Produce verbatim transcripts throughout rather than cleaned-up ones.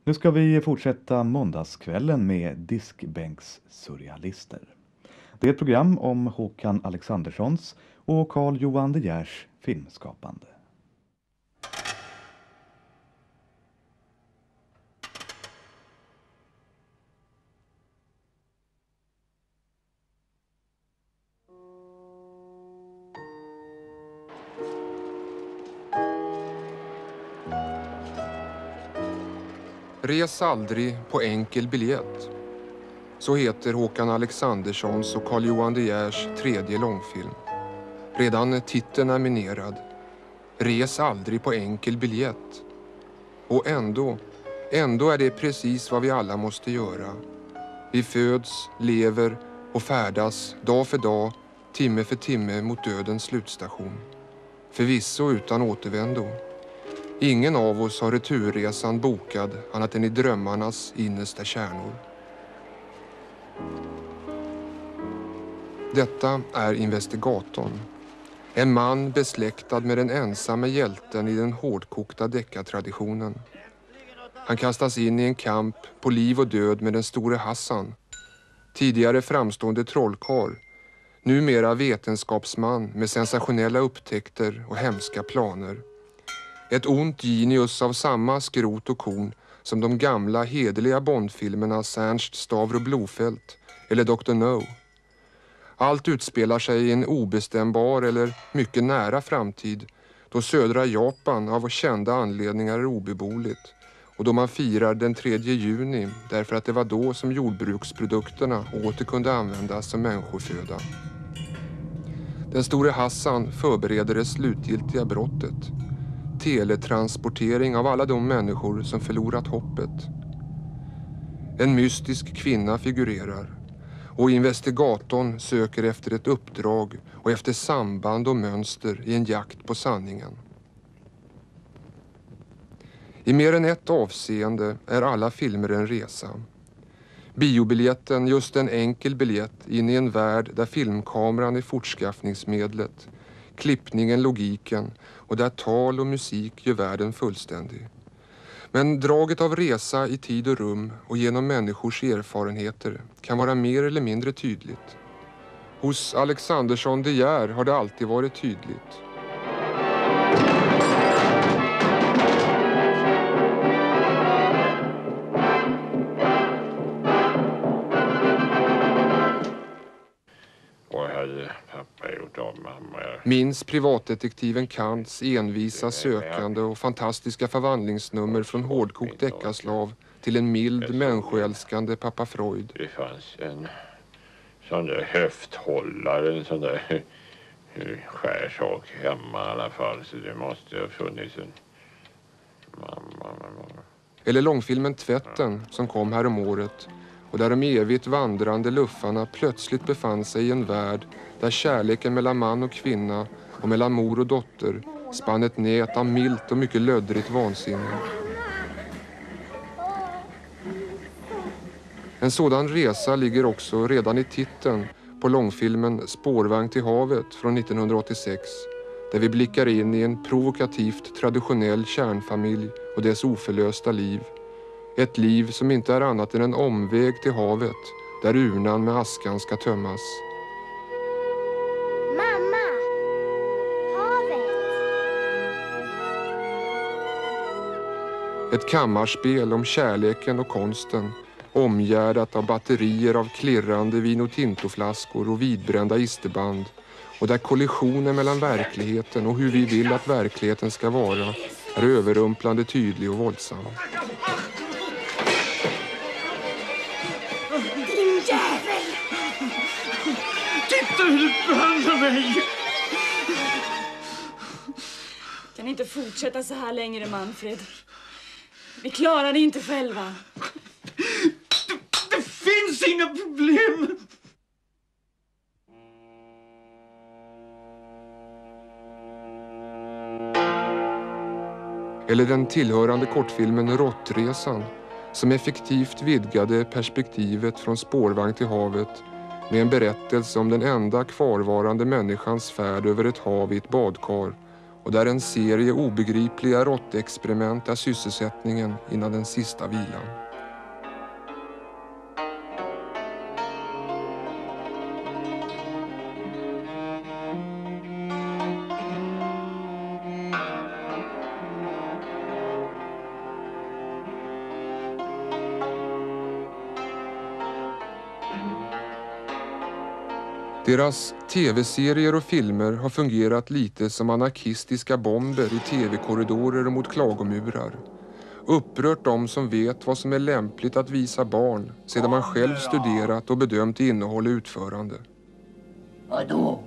Nu ska vi fortsätta måndagskvällen med Diskbänkssurrealister. Det är ett program om Håkan Alexanderssons och Carl Johan De Geers filmskapande. Res aldrig på enkel biljett. Så heter Håkan Alexanderssons och Carl Johan De Geers tredje långfilm. Redan titeln är minerad. Res aldrig på enkel biljett. Och ändå, ändå är det precis vad vi alla måste göra. Vi föds, lever och färdas dag för dag, timme för timme mot dödens slutstation. Förvisso utan återvändo. Ingen av oss har returresan bokad annat än i drömmarnas innersta kärnor. Detta är investigatorn. En man besläktad med den ensamme hjälten i den hårdkokta deckartraditionen. Han kastas in i en kamp på liv och död med den store Hassan. Tidigare framstående trollkarl. Numera vetenskapsman med sensationella upptäckter och hemska planer. Ett ont genius av samma skrot och korn som de gamla hederliga Bondfilmernas Ernst Stavro Blofeld eller doktor No. Allt utspelar sig i en obestämbar eller mycket nära framtid då södra Japan av kända anledningar är obeboeligt och då man firar den tredje juni därför att det var då som jordbruksprodukterna åter kunde användas som människoföda. Den store Hassan förbereder det slutgiltiga brottet. Teletransportering av alla de människor som förlorat hoppet. En mystisk kvinna figurerar och investigatorn söker efter ett uppdrag och efter samband och mönster i en jakt på sanningen. I mer än ett avseende är alla filmer en resa. Biobiljetten just en enkel biljett in i en värld där filmkameran är fortskaffningsmedlet, klippningen logiken och där tal och musik gör världen fullständig. Men draget av resa i tid och rum och genom människors erfarenheter kan vara mer eller mindre tydligt. Hos Alexandersson De Geer har det alltid varit tydligt. Minns privatdetektiven Kants envisa sökande och fantastiska förvandlingsnummer från hårdkokt deckarslav till en mild, människoälskande pappa Freud. Det fanns en sån där höfthållare, en sån där skärsak hemma i alla fall, så det måste ha funnits en mamma. Eller långfilmen Tvätten som kom här om året och där de evigt vandrande luffarna plötsligt befann sig i en värld där kärleken mellan man och kvinna och mellan mor och dotter spann ett nät av milt och mycket löddrigt vansinne. En sådan resa ligger också redan i titeln på långfilmen Spårvagn till havet från nittonhundraåttiosex, där vi blickar in i en provokativt traditionell kärnfamilj och dess oförlösta liv. Ett liv som inte är annat än en omväg till havet, där urnan med askan ska tömmas. Mamma! Havet! Ett kammarspel om kärleken och konsten, omgärdat av batterier av klirrande Vino Tinto-flaskor och vidbrända isterband, och där kollisionen mellan verkligheten och hur vi vill att verkligheten ska vara är överrumplande tydlig och våldsam. Din jävel! Titta hur du behandlar mig! Kan inte fortsätta så här längre, Manfred. Vi klarar det inte själva. Det, det finns inga problem! Eller den tillhörande kortfilmen Råttresan som effektivt vidgade perspektivet från spårvagn till havet med en berättelse om den enda kvarvarande människans färd över ett hav i ett badkar och där en serie obegripliga råttexperiment är sysselsättningen innan den sista vilan. Deras tv-serier och filmer har fungerat lite som anarkistiska bomber i tv-korridorer och mot klagomurar. Upprört de som vet vad som är lämpligt att visa barn sedan man själv studerat och bedömt innehåll och utförande. Vadå?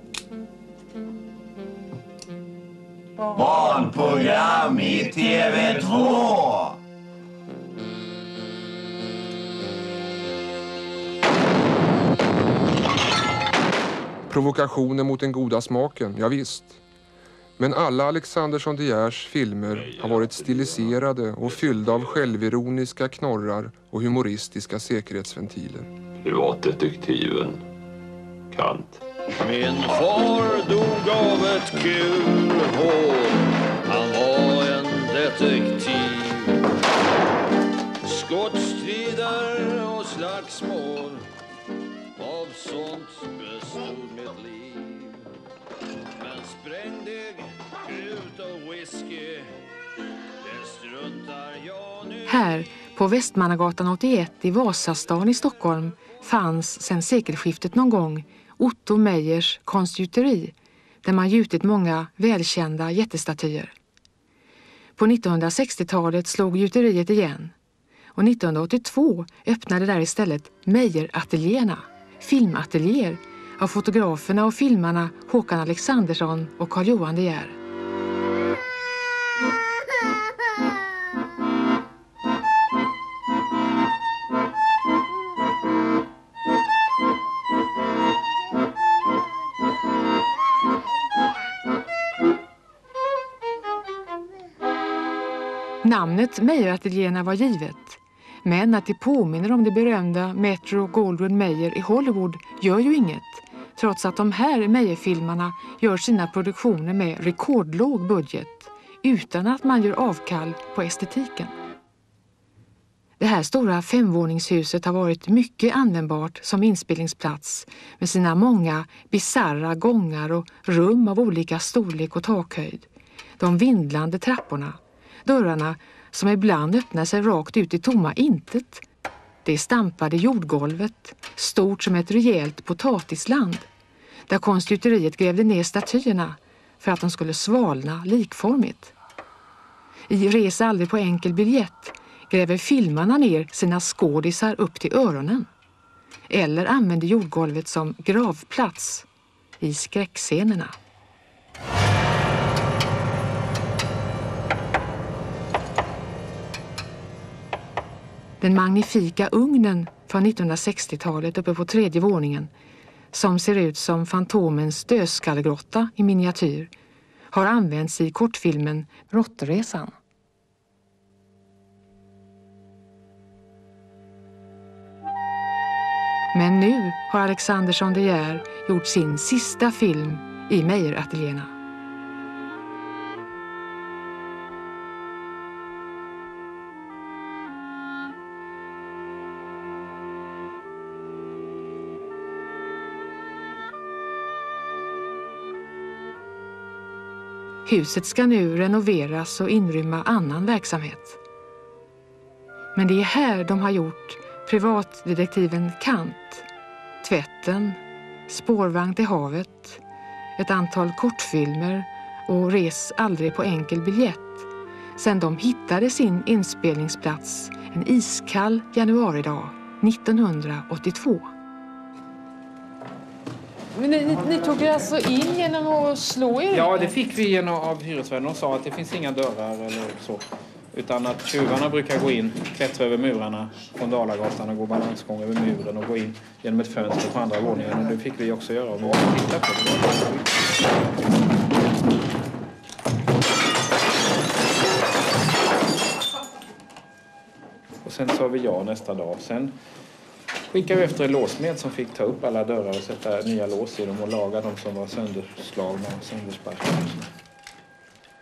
Barnprogram i T V två! Provokationer mot den goda smaken, ja visst. Men alla Alexandersson de Geers filmer har varit stiliserade och fyllda av självironiska knorrar och humoristiska säkerhetsventiler. Privatdetektiven Kant. Min far dog av ett kulhål. Han var en detektiv. Skottstrider och slagsmål. Av sånt bestod mitt liv. Men sprängdeg, krut och whisky, det struntar jag nu. Här på Västmannagatan åttioett i Vasastan i Stockholm fanns sedan sekelskiftet någon gång Otto Meijers konstgjuteri, där man gjutit många välkända jättestatyer. På nittonhundrasextiotalet slog gjuteriet igen och nittonhundraåttiotvå öppnade där istället Meijer-ateljéerna, filmateljéer av fotograferna och filmarna Håkan Alexandersson och Carl Johan de Geer. Namnet Meijer-ateljéerna var givet, men att det påminner om det berömda Metro Goldwyn Mayer i Hollywood gör ju inget, trots att de här Meijer-filmarna gör sina produktioner med rekordlåg budget, utan att man gör avkall på estetiken. Det här stora femvåningshuset har varit mycket användbart som inspelningsplats med sina många bizarra gångar och rum av olika storlek och takhöjd, de vindlande trapporna, dörrarna som ibland öppnar sig rakt ut i tomma intet. Det stampade jordgolvet, stort som ett rejält potatisland, där konstgjuteriet grävde ner statyerna för att de skulle svalna likformigt. I Res aldrig på enkel biljett gräver filmarna ner sina skådisar upp till öronen. Eller använder jordgolvet som gravplats i skräckscenerna. Den magnifika ugnen från nittonhundrasextiotalet uppe på tredje våningen, som ser ut som Fantomens dödskallgrotta i miniatyr, har använts i kortfilmen Råttresan. Men nu har Alexandersson de Geer gjort sin sista film i Meijer-ateljéerna. Huset ska nu renoveras och inrymma annan verksamhet. Men det är här de har gjort privatdetektiven Kant, Tvätten, Spårvagn till havet, ett antal kortfilmer och Res aldrig på enkel biljett, sedan de hittade sin inspelningsplats en iskall januaridag nittonhundraåttiotvå. Men ni, ni, ni tog er alltså in genom att slå er? Ja, det fick vi genom av hyresvärden. De sa att det finns inga dörrar eller så. Utan att tjuvarna brukar gå in, klättra över murarna från Dalagatan och gå balansgång över muren och gå in genom ett fönster på andra våningen. Och det fick vi också göra. Och vi titta på det. Och sen sa vi ja nästa dag. Sen skickade vi efter en låsmed som fick ta upp alla dörrar och sätta nya lås i dem och laga de som var sönderslagna och söndersparkade.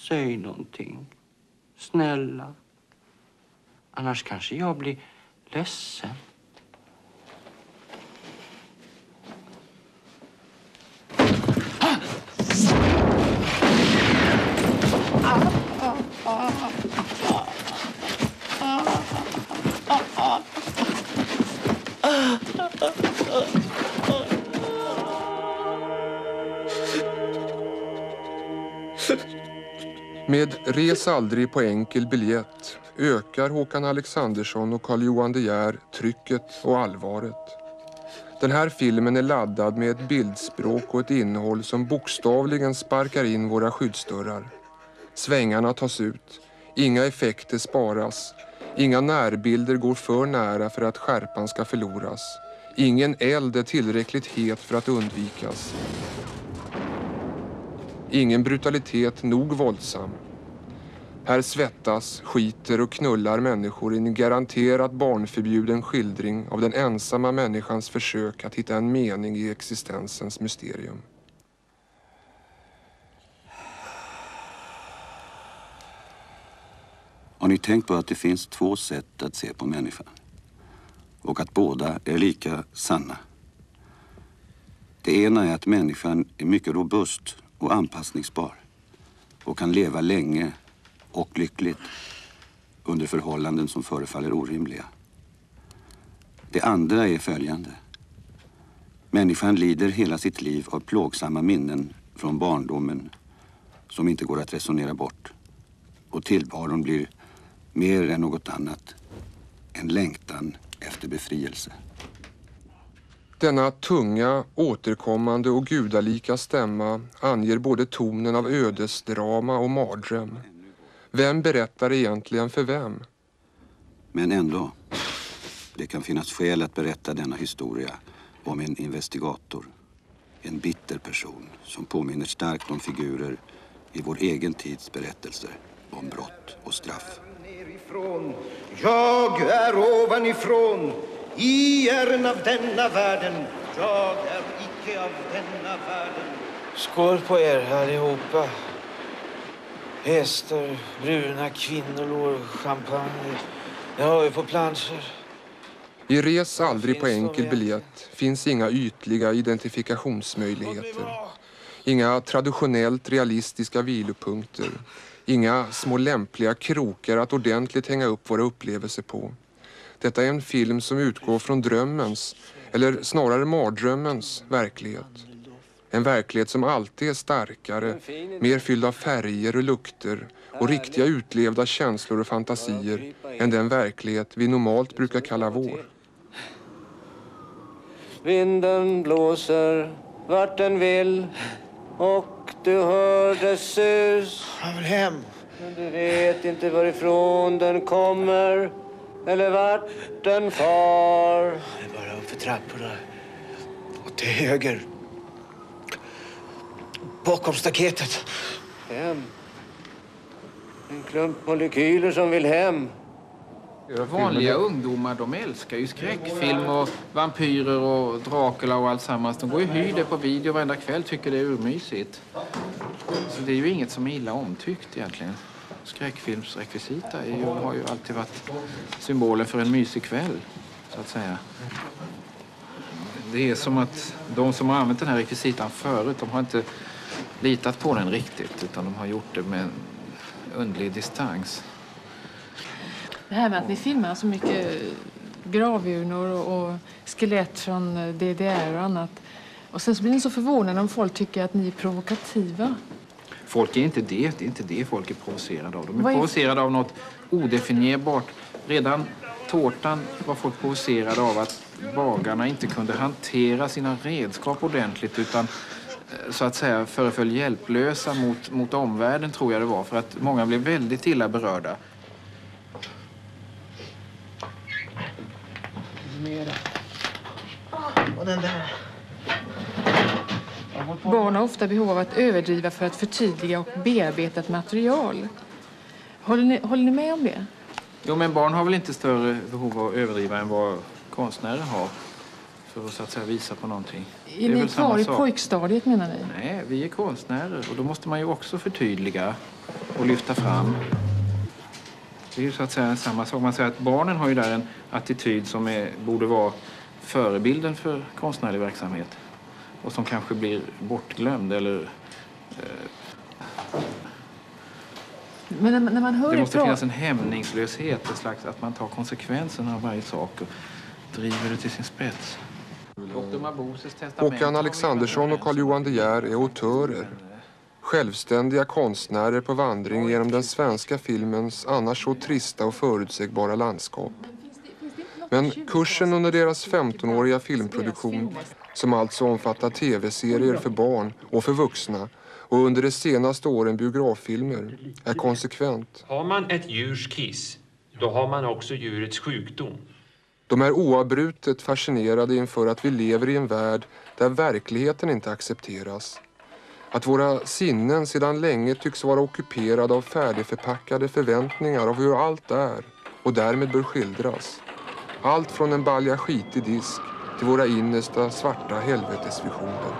Säg någonting. Snälla. Annars kanske jag blir ledsen. Med Res aldrig på enkel biljett ökar Håkan Alexandersson och Carl Johan De Geer trycket och allvaret. Den här filmen är laddad med ett bildspråk och ett innehåll som bokstavligen sparkar in våra skyddsdörrar. Svängarna tas ut, inga effekter sparas, inga närbilder går för nära för att skärpan ska förloras. Ingen eld är tillräckligt het för att undvikas. Ingen brutalitet nog våldsam. Här svettas, skiter och knullar människor i en garanterat barnförbjuden skildring av den ensamma människans försök att hitta en mening i existensens mysterium. Har ni tänkt på att det finns två sätt att se på människan? Och att båda är lika sanna. Det ena är att människan är mycket robust och anpassningsbar och kan leva länge och lyckligt under förhållanden som förefaller orimliga. Det andra är följande. Människan lider hela sitt liv av plågsamma minnen från barndomen som inte går att resonera bort. Och tillvaron blir mer än något annat, en längtan efter befrielse. Denna tunga, återkommande och gudalika stämma anger både tonen av ödesdrama och mardröm. Vem berättar egentligen för vem? Men ändå, det kan finnas skäl att berätta denna historia om en investigator. En bitter person som påminner starkt om figurer i vår egen tids berättelser om brott och straff. Jag är ovanifrån, i är av denna världen. Jag är icke av denna världen. Skål på er allihopa. Hästar, bruna kvinnor, champagne. Det har vi på planscher. I Res aldrig på enkel biljett finns inga ytliga identifikationsmöjligheter. Inga traditionellt realistiska vilopunkter. Inga små lämpliga krokar att ordentligt hänga upp våra upplevelser på. Detta är en film som utgår från drömmens, eller snarare mardrömmens, verklighet. En verklighet som alltid är starkare, mer fylld av färger och lukter och riktiga utlevda känslor och fantasier än den verklighet vi normalt brukar kalla vår. Vinden blåser vart den vill och du hör dess sus. Jag vill hem. Men du vet inte varifrån den kommer eller vart den far. Det är bara upp för trapporna. Och till höger. Bakom staketet. Hem. En klump molekyler som vill hem. Vanliga ungdomar, de älskar ju skräckfilm och vampyrer och Dracula och allt sammans. De går ju hyr det på video varenda kväll, tycker det är urmysigt. Så det är ju inget som är illa omtyckt egentligen. Skräckfilmsrekvisita är ju, har ju alltid varit symbolen för en mysig kväll, så att säga. Det är som att de som har använt den här rekvisitan förut, de har inte litat på den riktigt, utan de har gjort det med en underlig distans. Det här med att ni filmar så mycket gravurnor och skelett från D D R och annat. Och sen så blir ni så förvånade om folk tycker att ni är provokativa. Folk är inte det. Det är inte det folk är provocerade av. De är, Vad är... provocerade av något odefinierbart. Redan tårtan var folk provocerade av att bagarna inte kunde hantera sina redskap ordentligt, utan så att säga föreföll hjälplösa mot, mot omvärlden, tror jag det var. För att många blev väldigt illa berörda. Mera. Och den där. Barn har ofta behov av att överdriva för att förtydliga och bearbeta ett material. Håller ni, håller ni med om det? Jo, men barn har väl inte större behov av att överdriva än vad konstnärer har. För att, så att säga, visa på någonting. Är ni kvar i pojkstadiet, menar ni? Nej, vi är konstnärer och då måste man ju också förtydliga. och lyfta fram. Det är ju så att säga samma sak. Man säger att barnen har ju där en attityd som är, borde vara förebilden för konstnärlig verksamhet. Och som kanske blir bortglömd eller... Eh, Men när, när man hör det måste bra... finnas en hämningslöshet, ett slags att man tar konsekvenserna av varje sak och driver det till sin spets. Håkan Alexandersson och Carl-Johan De Geer är autörer. Självständiga konstnärer på vandring genom den svenska filmens annars så trista och förutsägbara landskap. Men kursen under deras femtonåriga filmproduktion, som alltså omfattar tv-serier för barn och för vuxna och under de senaste åren biograffilmer, är konsekvent. Har man ett djurs kiss, då har man också djurets sjukdom. De är oavbrutet fascinerade inför att vi lever i en värld där verkligheten inte accepteras. Att våra sinnen sedan länge tycks vara ockuperade av färdigförpackade förväntningar av hur allt är och därmed bör skildras. Allt från en balja skitig disk till våra innersta svarta helvetesvisioner.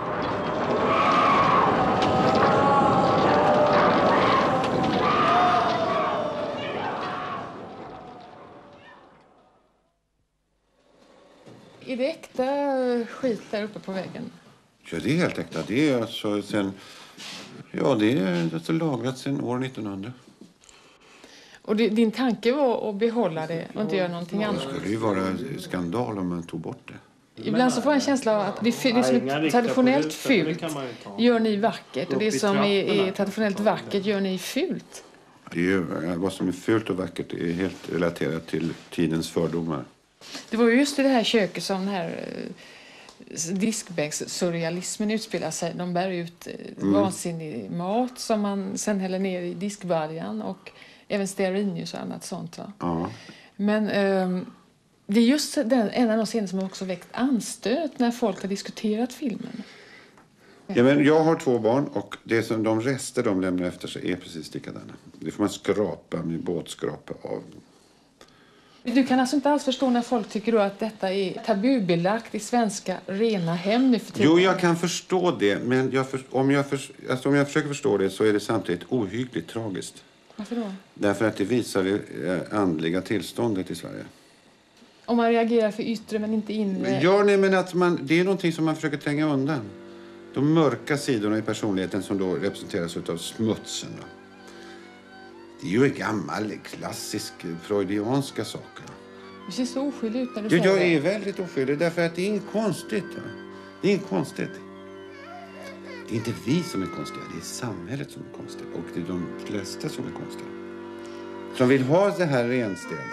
Är det äkta skit där uppe på väggen? Ja, det är helt äkta. Det är alltså sen... Ja, det är alltså lagrat sedan år nittonhundra. Och det, din tanke var att behålla det och inte göra någonting annat? Det skulle ju vara skandal om man tog bort det. Ibland så får jag en känsla av att det, det som är traditionellt fult gör ni vackert. Och det som är, är traditionellt vackert gör ni fult. Det är ju, vad som är fult och vackert är helt relaterat till tidens fördomar. Det var just i det här köket som den här diskbänkssurrealismen utspelar sig. De bär ut mm. vansinnig mat som man sen häller ner i diskbaljan och även stearinljus och annat sånt. Va? Ja. Men um, det är just den, en av de scener som har också väckt anstöt när folk har diskuterat filmen. Ja, men jag har två barn och det som de rester de lämnar efter sig är precis likadana. Det får man skrapa med båtskrapa av. Du kan alltså inte alls förstå när folk tycker då att detta är tabubelagt i svenska rena hem nu för tiden? Jo, jag kan förstå det. Men jag för, om, jag för, alltså om jag försöker förstå det så är det samtidigt ohyggligt tragiskt. Varför då? Därför att det visar det andliga tillståndet i Sverige. Om man reagerar för yttre men inte inre? Ja, nej, men att man, det är någonting som man försöker tränga undan. De mörka sidorna i personligheten som då representeras av smutsen. Då. Det är ju en gammal, klassisk, freudianska saker. Du ser så oskyldig ut när du ja, säger jag det. Jag är väldigt oskyldig därför att det är inget konstigt. Va? Det är inget konstigt. Det är inte vi som är konstiga, det är samhället som är konstigt. Och det är de flesta som är konstiga. Som vill ha det här renstädare.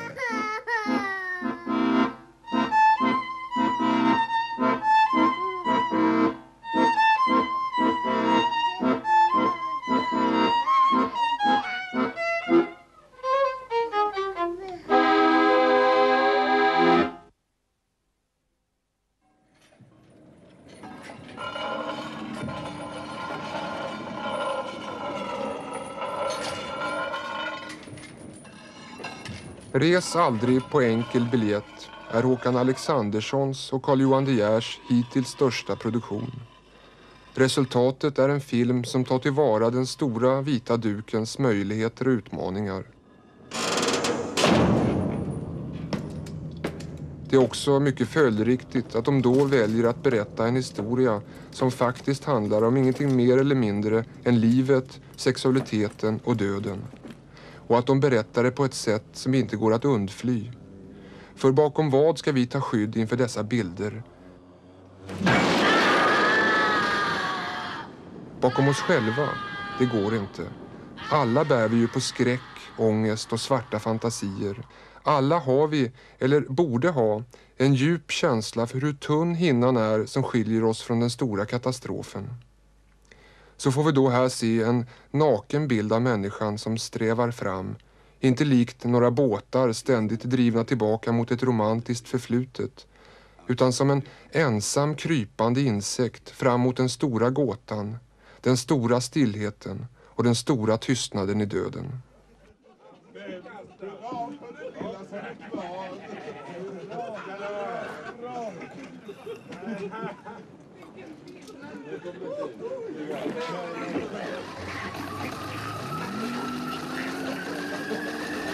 Res aldrig på enkel biljett är Håkan Alexanderssons och Carl-Johan De Geers hittills största produktion. Resultatet är en film som tar tillvara den stora vita dukens möjligheter och utmaningar. Det är också mycket följdriktigt att de då väljer att berätta en historia som faktiskt handlar om ingenting mer eller mindre än livet, sexualiteten och döden. Och att de berättar det på ett sätt som inte går att undfly. För bakom vad ska vi ta skydd inför dessa bilder? Bakom oss själva, det går inte. Alla bär vi ju på skräck, ångest och svarta fantasier. Alla har vi, eller borde ha, en djup känsla för hur tunn hinnan är som skiljer oss från den stora katastrofen. Så får vi då här se en naken bild av människan som strävar fram. Inte likt några båtar ständigt drivna tillbaka mot ett romantiskt förflutet. Utan som en ensam krypande insekt fram mot den stora gåtan. Den stora stillheten och den stora tystnaden i döden.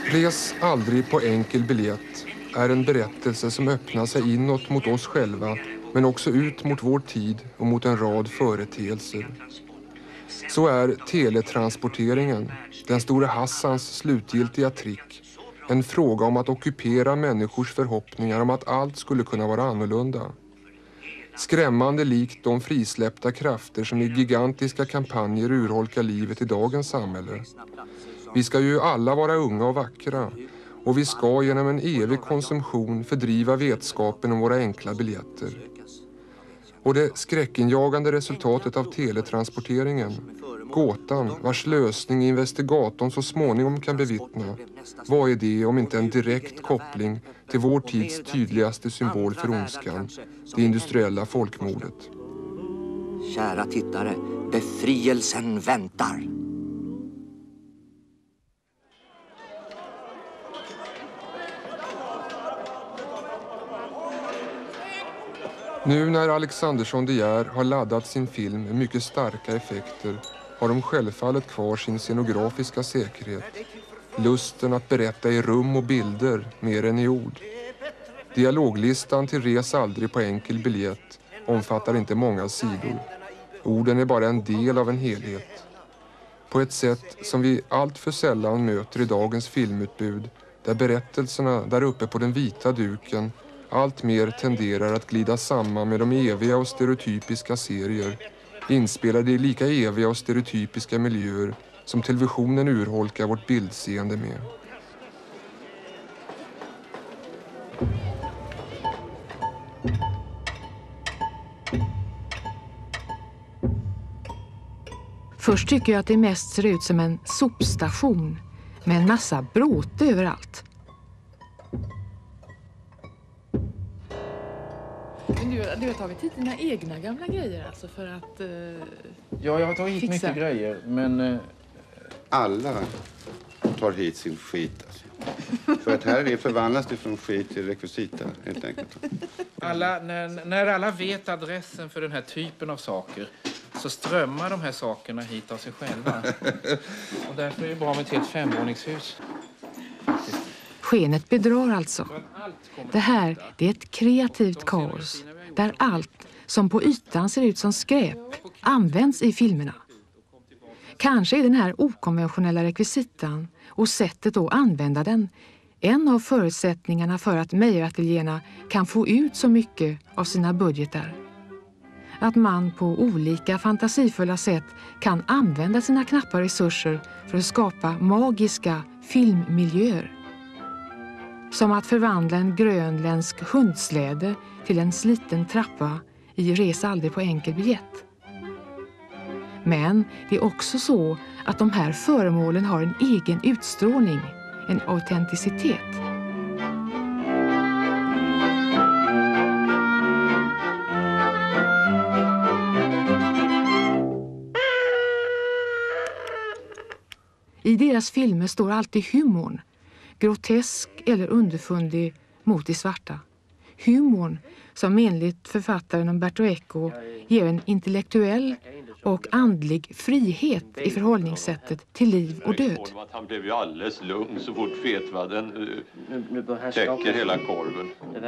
Res aldrig på enkel biljett är en berättelse som öppnar sig inåt mot oss själva, men också ut mot vår tid och mot en rad företeelser. Så är teletransporteringen, den store Hassans slutgiltiga trick, en fråga om att ockupera människors förhoppningar om att allt skulle kunna vara annorlunda. Skrämmande likt de frisläppta krafter som i gigantiska kampanjer urholkar livet i dagens samhälle. Vi ska ju alla vara unga och vackra, och vi ska genom en evig konsumtion fördriva vetskapen om våra enkla biljetter. Och det skräckinjagande resultatet av teletransporteringen, gåtan vars lösning investigatorn så småningom kan bevittna, vad är det om inte en direkt koppling till vår tids tydligaste symbol för ondskan, det industriella folkmordet. Kära tittare, befrielsen väntar. Nu när Alexandersson de Geer har laddat sin film med mycket starka effekter har de självfallet kvar sin scenografiska säkerhet. Lusten att berätta i rum och bilder mer än i ord. Dialoglistan till Res aldrig på enkel biljett omfattar inte många sidor. Orden är bara en del av en helhet. På ett sätt som vi allt för sällan möter i dagens filmutbud, där berättelserna där uppe på den vita duken allt mer tenderar att glida samman med de eviga och stereotypiska serier, inspelade i lika eviga och stereotypiska miljöer som televisionen urholkar vårt bildseende med. Först tycker jag att det mest ser ut som en sopstation med en massa bråte överallt. Men du, du har tagit hit dina egna gamla grejer alltså för att eh, Ja, jag har tagit hit fixa. mycket grejer, men... Eh... Alla tar hit sin skit. Alltså. För att här är förvandlas det från skit till rekvisita, helt enkelt. Alla, när, när alla vet adressen för den här typen av saker så strömmar de här sakerna hit av sig själva. Och därför är det bra med ett helt femvåningshus. Skenet bedrar alltså. Det här det är ett kreativt kaos där allt som på ytan ser ut som skräp används i filmerna. Kanske är den här okonventionella rekvisitan och sättet att använda den en av förutsättningarna för att Meijer-ateljéerna kan få ut så mycket av sina budgetar. Att man på olika fantasifulla sätt kan använda sina knappa resurser för att skapa magiska filmmiljöer. Som att förvandla en grönländsk hundsläde till en sliten trappa i Res aldrig på enkel biljett. Men det är också så att de här föremålen har en egen utstrålning, en autenticitet. I deras filmer står alltid humorn, grotesk eller underfundig mot det svarta. Humorn som enligt författaren Umberto Eco ger en intellektuell och andlig frihet i förhållningssättet till liv och död. Han blev ju alldeles lugn så fort fetvadden täcker hela korven.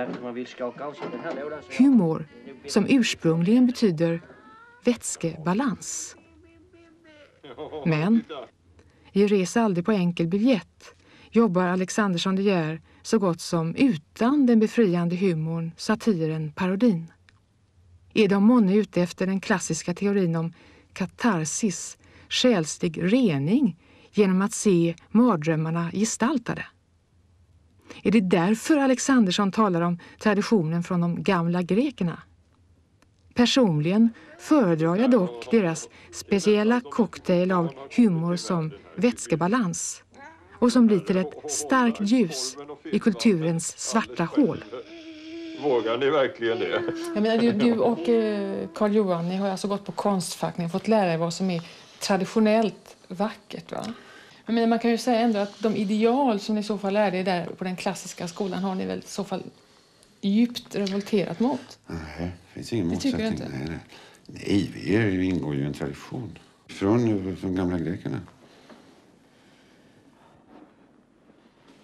Humor som ursprungligen betyder vätskebalans. Men i Res aldrig på enkel biljett jobbar Alexandersson de Geer så gott som utan den befriande humorn, satiren, parodin. Är de månne ute efter den klassiska teorin om katarsis, själslig rening genom att se mardrömmarna gestaltade? Är det därför Alexandersson talar om traditionen från de gamla grekerna? Personligen föredrar jag dock deras speciella cocktail av humor som vätskebalans och som blir till ett starkt ljus i kulturens svarta hål. Vågar ni verkligen det? Jag menar, du, du och Carl Johan, ni har alltså gått på Konstfack, ni har fått lära er vad som är traditionellt vackert, va? Jag menar, man kan ju säga ändå att de ideal som ni i så fall lärde er där på den klassiska skolan har ni väl i så fall djupt revolterat mot? Nej, det finns ingen Det tycker motsättning. jag inte. Nej, nej. nej, vi är, ju- ingår ju i en tradition. Från de gamla grekerna.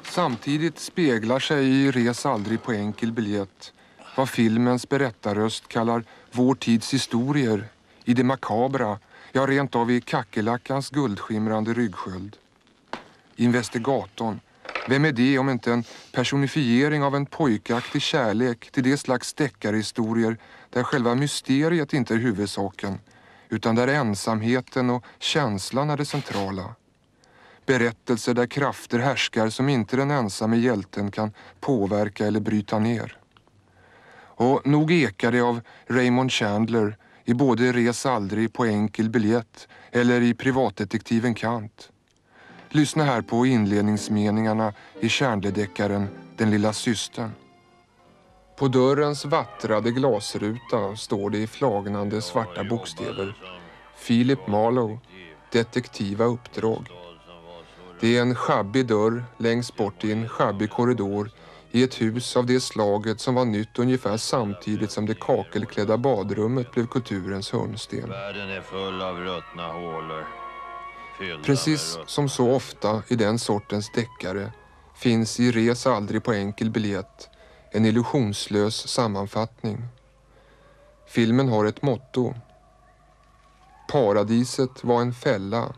Samtidigt speglar sig i Res aldrig på enkel biljett vad filmens berättarröst kallar vår tids historier i det makabra, ja rent av i kackerlackans guldskimrande ryggsköld. Investigatorn, vem är det om inte en personifiering av en pojkaktig kärlek till det slags deckarhistorier där själva mysteriet inte är huvudsaken, utan där ensamheten och känslan är det centrala. Berättelser där krafter härskar som inte den ensamme hjälten kan påverka eller bryta ner. Och nog ekar det av Raymond Chandler i både Res aldrig på enkel biljett eller i privatdetektiven Kant. Lyssna här på inledningsmeningarna i Chandler-deckaren Den lilla systern. På dörrens vattrade glasruta står det i flagnande svarta bokstäver: Philip Marlowe, detektiva uppdrag. Det är en schabbig dörr längst bort i en schabbig korridor i ett hus av det slaget som var nytt ungefär samtidigt som det kakelklädda badrummet blev kulturens hörnsten. Världen är full av ruttna hålor. Precis som så ofta i den sortens deckare finns i Res aldrig på enkel biljett en illusionslös sammanfattning. Filmen har ett motto. Paradiset var en fälla.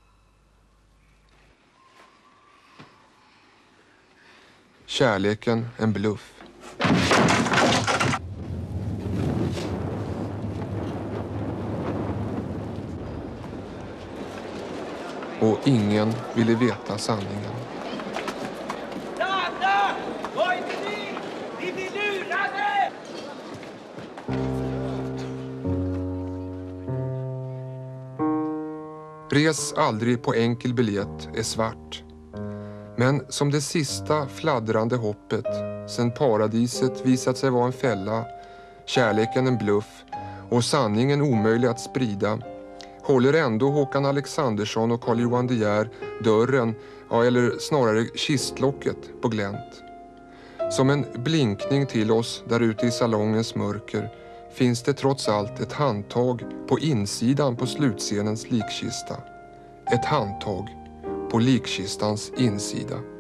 Kärleken en bluff. Och ingen ville veta sanningen. Stanna! Var inte ni! Vi blir lurade! Res aldrig på enkel biljett är svart. Men som det sista fladdrande hoppet sen paradiset visat sig vara en fälla, kärleken en bluff och sanningen omöjlig att sprida, håller ändå Håkan Alexandersson och Carl Johan De Geer dörren, ja, eller snarare kistlocket på glänt. Som en blinkning till oss där ute i salongens mörker finns det trots allt ett handtag på insidan på slutscenens likkista. Ett handtag på likkistans insida.